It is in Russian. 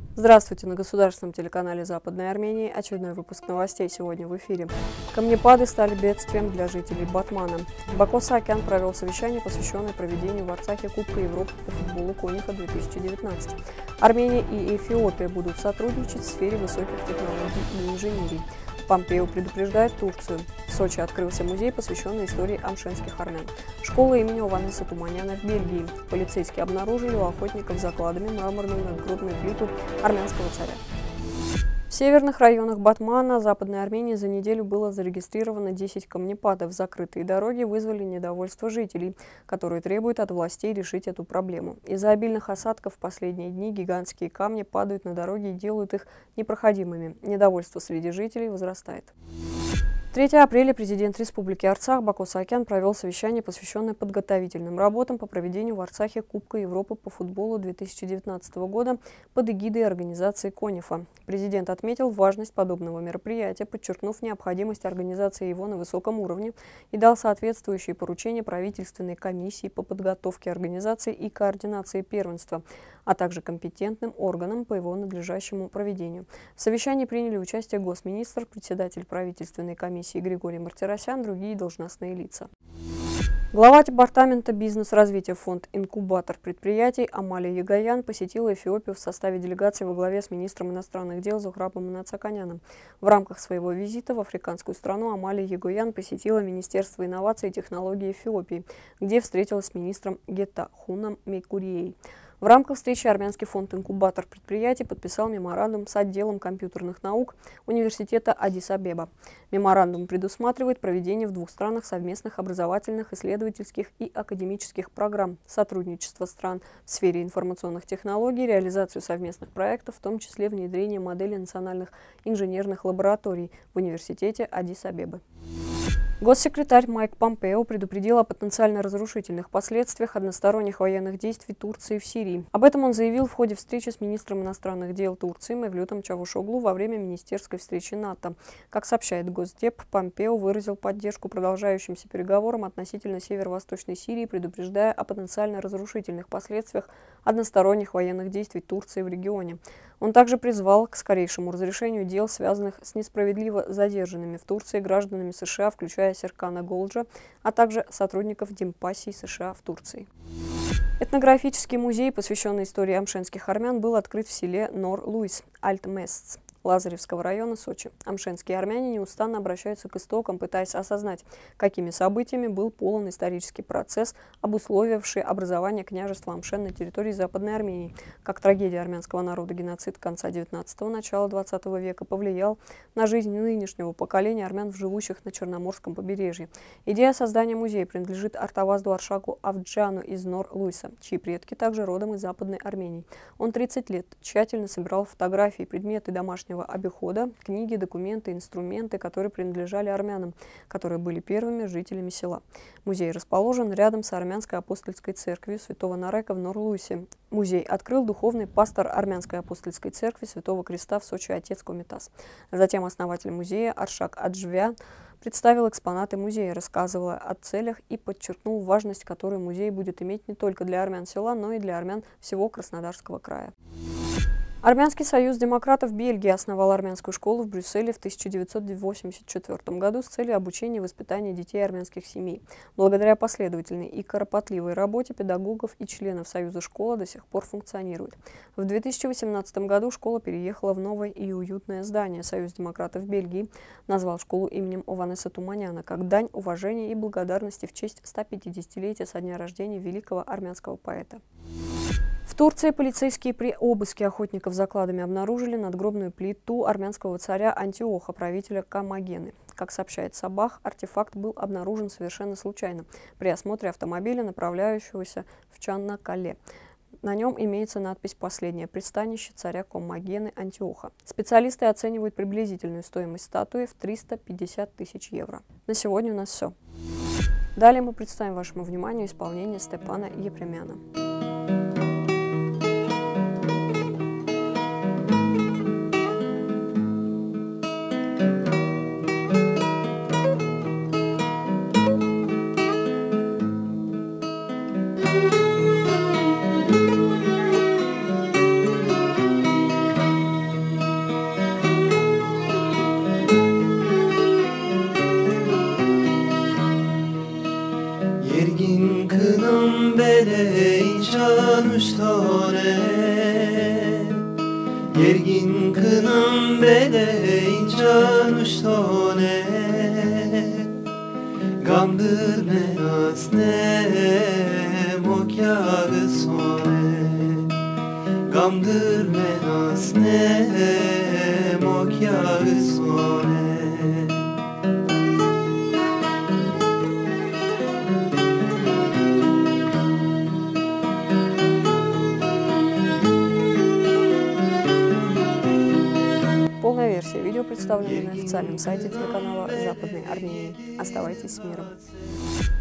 Здравствуйте! На государственном телеканале Западной Армении очередной выпуск новостей сегодня в эфире. Камнепады стали бедствием для жителей Батмана. Баку Саакян провел совещание, посвященное проведению в Арцахе Кубка Европы по футболу Конифа-2019. Армения и Эфиопия будут сотрудничать в сфере высоких технологий и инженерии. Помпео предупреждает Турцию. В Сочи открылся музей, посвященный истории амшенских армян. Школа имени Ованеса Туманяна в Бельгии. Полицейские обнаружили у охотников за кладами мраморную надгробную плиту армянского царя. В северных районах Батмана, Западной Армении, за неделю было зарегистрировано 10 камнепадов. Закрытые дороги вызвали недовольство жителей, которые требуют от властей решить эту проблему. Из-за обильных осадков в последние дни гигантские камни падают на дороги и делают их непроходимыми. Недовольство среди жителей возрастает. 3 апреля президент Республики Арцах Баку Саакян провел совещание, посвященное подготовительным работам по проведению в Арцахе Кубка Европы по футболу 2019 года под эгидой организации Конифа. Президент отметил важность подобного мероприятия, подчеркнув необходимость организации его на высоком уровне и дал соответствующие поручения правительственной комиссии по подготовке организации и координации первенства, а также компетентным органам по его надлежащему проведению. В совещании приняли участие госминистр, председатель правительственной комиссии Григорий Мартиросян, другие должностные лица. Глава департамента бизнес-развития фонд «Инкубатор предприятий» Амалия Егоян посетила Эфиопию в составе делегации во главе с министром иностранных дел Зухрабом Нацаканяном. В рамках своего визита в африканскую страну Амалия Егоян посетила Министерство инноваций и технологий Эфиопии, где встретилась с министром Гетахуном Мекурией. В рамках встречи армянский фонд «Инкубатор предприятий» подписал меморандум с отделом компьютерных наук университета Аддис-Абеба. Меморандум предусматривает проведение в двух странах совместных образовательных, исследовательских и академических программ, сотрудничество стран в сфере информационных технологий, реализацию совместных проектов, в том числе внедрение модели национальных инженерных лабораторий в университете Аддис-Абебы. Госсекретарь Майк Помпео предупредил о потенциально разрушительных последствиях односторонних военных действий Турции в Сирии. Об этом он заявил в ходе встречи с министром иностранных дел Турции Мевлютом Чавушоглу во время министерской встречи НАТО. Как сообщает Госдеп, Помпео выразил поддержку продолжающимся переговорам относительно северо-восточной Сирии, предупреждая о потенциально разрушительных последствиях односторонних военных действий Турции в регионе. Он также призвал к скорейшему разрешению дел, связанных с несправедливо задержанными в Турции гражданами США, включая Серкана Голджа, а также сотрудников Димпассии США в Турции. Этнографический музей, посвященный истории амшенских армян, был открыт в селе Нор-Луис, Альт-Местц Лазаревского района Сочи. Амшенские армяне неустанно обращаются к истокам, пытаясь осознать, какими событиями был полон исторический процесс, обусловивший образование княжества Амшен на территории Западной Армении. Как трагедия армянского народа, геноцид конца 19-го, начала 20 века повлиял на жизнь нынешнего поколения армян, живущих на Черноморском побережье. Идея создания музея принадлежит Артавазду Аршаку Авджану из Нор-Луиса, чьи предки также родом из Западной Армении. Он 30 лет тщательно собирал фотографии, предметы домашнего обихода, книги, документы, инструменты, которые принадлежали армянам, которые были первыми жителями села. Музей расположен рядом с армянской апостольской церковью святого Нарека в Нор-Луисе. Музей открыл духовный пастор армянской апостольской церкви Святого Креста в Сочи отец Комитас. Затем основатель музея Аршак Аджвян представил экспонаты музея, рассказывая о целях и подчеркнул важность, которую музей будет иметь не только для армян села, но и для армян всего Краснодарского края. Армянский союз демократов Бельгии основал армянскую школу в Брюсселе в 1984 году с целью обучения и воспитания детей армянских семей. Благодаря последовательной и кропотливой работе педагогов и членов союза школа до сих пор функционирует. В 2018 году школа переехала в новое и уютное здание. Союз демократов Бельгии назвал школу именем Ованеса Туманяна как дань уважения и благодарности в честь 150-летия со дня рождения великого армянского поэта. В Турции полицейские при обыске охотников за кладами обнаружили надгробную плиту армянского царя Антиоха, правителя Комагены. Как сообщает Сабах, артефакт был обнаружен совершенно случайно при осмотре автомобиля, направляющегося в Чаннакале. На нем имеется надпись «Последнее пристанище царя Комагены Антиоха». Специалисты оценивают приблизительную стоимость статуи в 350 тысяч евро. На сегодня у нас все. Далее мы представим вашему вниманию исполнение Степана Епремяна. Gergin kınım beleyn çanuştone Gamdır menas ne mokyağı sone Gamdır menas ne mokyağı sone Полная версия видео представлена на официальном сайте телеканала Западной Армении. Оставайтесь с миром.